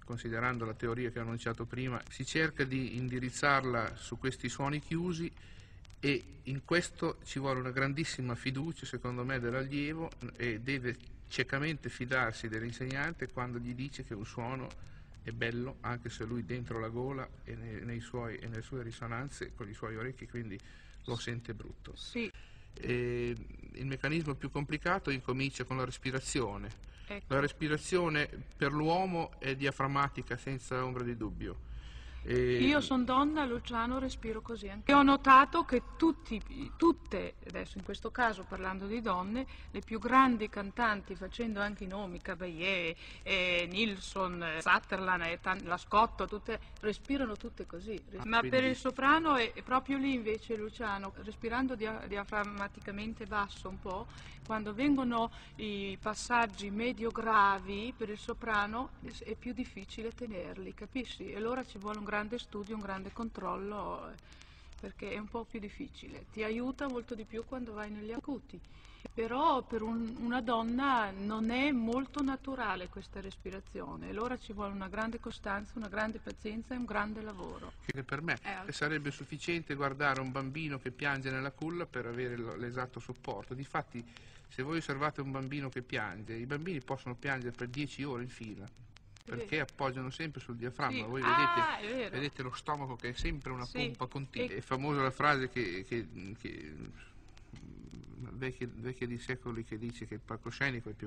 considerando la teoria che ho annunciato prima, si cerca di indirizzarla su questi suoni chiusi, e in questo ci vuole una grandissima fiducia, secondo me, dell'allievo, e deve ciecamente fidarsi dell'insegnante quando gli dice che un suono è bello, anche se lui dentro la gola e nelle sue risonanze con i suoi orecchi quindi lo sente brutto. Sì. Il meccanismo più complicato incomincia con la respirazione. Ecco. La respirazione per l'uomo è diaframmatica senza ombra di dubbio. Io sono donna, Luciano, respiro così anche. E ho notato che tutte, adesso in questo caso parlando di donne, le più grandi cantanti, facendo anche i nomi, Caballé, Nilsson, Sutherland, la Scotto, tutte, respirano tutte così. Ma quindi... per il soprano è proprio lì invece, Luciano, respirando diaframmaticamente basso un po', quando vengono i passaggi medio-gravi per il soprano è più difficile tenerli, capisci? E allora ci vuole un grande studio, un grande controllo, perché è un po' più difficile. Ti aiuta molto di più quando vai negli acuti. Però per una donna non è molto naturale questa respirazione, allora ci vuole una grande costanza, una grande pazienza e un grande lavoro. Per me sarebbe sufficiente guardare un bambino che piange nella culla per avere l'esatto supporto. Difatti, se voi osservate un bambino che piange, i bambini possono piangere per 10 ore in fila, perché appoggiano sempre sul diaframma. Voi vedete lo stomaco che è sempre una pompa continua. È famosa la frase vecchia di secoli, che dice che il palcoscenico è il più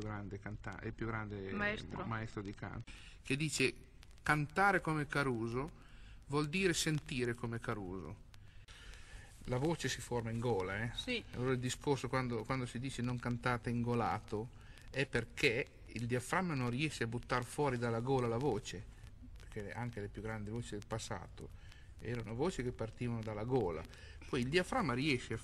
grande maestro di canto, che dice: cantare come Caruso vuol dire sentire come Caruso. La voce si forma in gola, Sì. Allora il discorso quando si dice non cantate ingolato è perché il diaframma non riesce a buttare fuori dalla gola la voce, perché anche le più grandi voci del passato erano voci che partivano dalla gola. Poi il diaframma riesce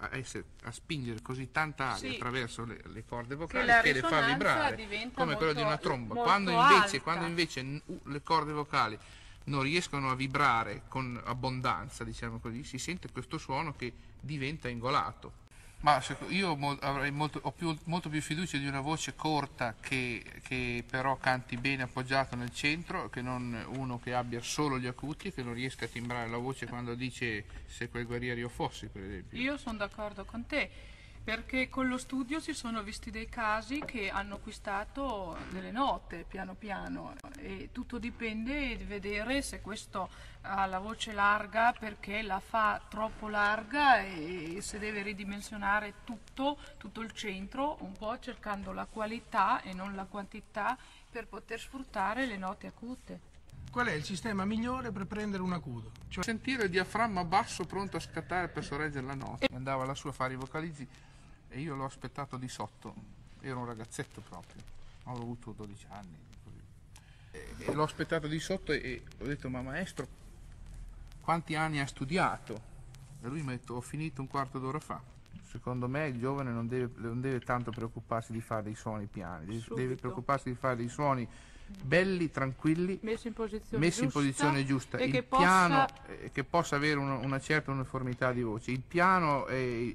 a spingere così tanta aria attraverso le corde vocali che le fa vibrare, come quello di una tromba. Quando invece le corde vocali non riescono a vibrare con abbondanza, diciamo così, si sente questo suono che diventa ingolato. Ma io avrei molto più fiducia di una voce corta che però canti bene appoggiato nel centro, che non uno che abbia solo gli acuti e che non riesca a timbrare la voce quando dice "se quel guerriero io fossi", per esempio. Io sono d'accordo con te, perché con lo studio si sono visti dei casi che hanno acquistato delle note piano piano, e tutto dipende di vedere se questo ha la voce larga perché la fa troppo larga e se deve ridimensionare tutto il centro, un po' cercando la qualità e non la quantità per poter sfruttare le note acute. Qual è il sistema migliore per prendere un acuto? Cioè sentire il diaframma basso pronto a scattare per sorreggere la nota. Andava lassù a fare i vocalizzi e io l'ho aspettato di sotto, ero un ragazzetto proprio, avrò avuto 12 anni così. E l'ho aspettato di sotto e ho detto: ma maestro, quanti anni ha studiato? E lui mi ha detto: ho finito un quarto d'ora fa. Secondo me il giovane non deve tanto preoccuparsi di fare dei suoni piani, deve preoccuparsi di fare dei suoni belli, tranquilli, messi in posizione giusta, il piano che possa avere una certa uniformità di voce. Il piano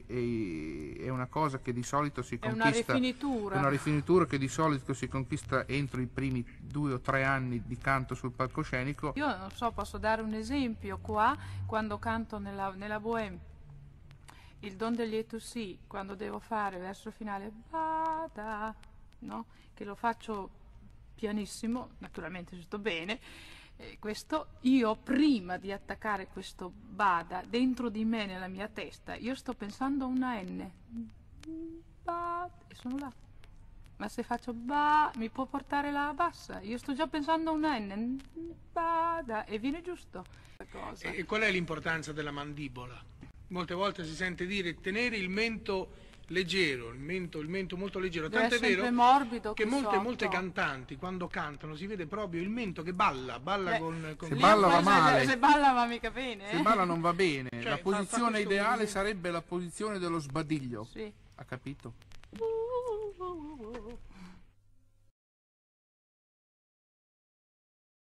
è una cosa che di solito si conquista, è una rifinitura che di solito si conquista entro i primi 2 o 3 anni di canto sul palcoscenico. Io non so, posso dare un esempio qua, quando canto nella Bohème, il Don de lieto sì, quando devo fare verso il finale bada, no? Che lo faccio pianissimo, naturalmente sto bene, questo io prima di attaccare questo bada dentro di me, nella mia testa, io sto pensando a una N, bada, e sono là. Ma se faccio ba, mi può portare la bassa, io sto già pensando a una N, bada, e viene giusto. E qual è l'importanza della mandibola? Molte volte si sente dire tenere il mento leggero, il mento molto leggero, tanto è vero che molte cantanti quando cantano si vede proprio il mento che balla con se balla va male, se balla va mica bene, se balla non va bene, cioè, la posizione ideale sarebbe la posizione dello sbadiglio, ha capito?